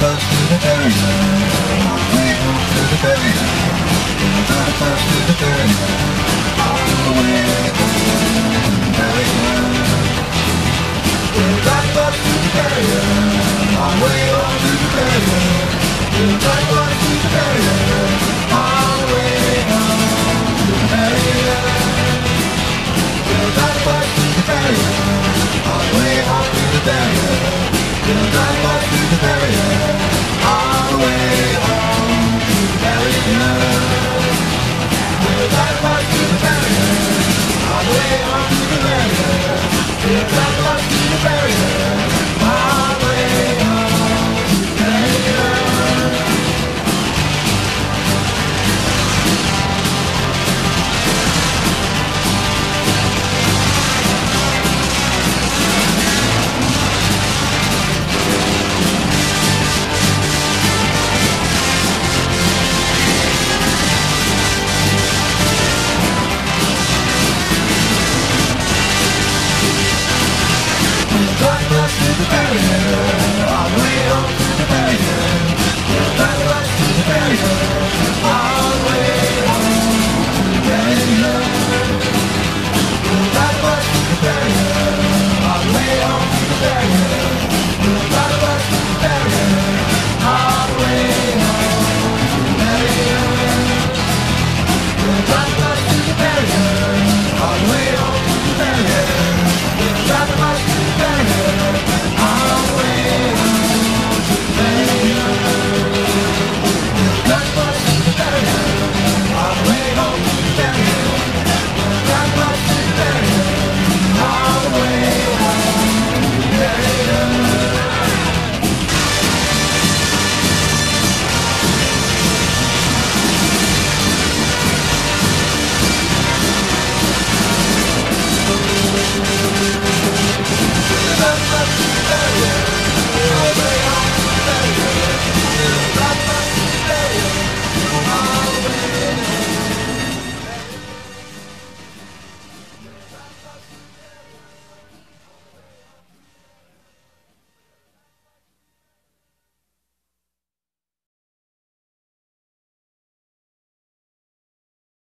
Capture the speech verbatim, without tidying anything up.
bus to the barrier, on the way home to the barrier. We'll drive the bus to the barrier, on the way home to the barrier. We'll drive the bus to the barrier, on the way home to the barrier. We'll drive the bus to the barrier, on the way home to the barrier. We'll drive the bus to the barrier, on the way home to the barrier. We'll drive the bus to the barrier, on the way home to the barrier. We'll drive the bus to the barrier, on the way home to the barrier. We'll drive the bus to the barrier.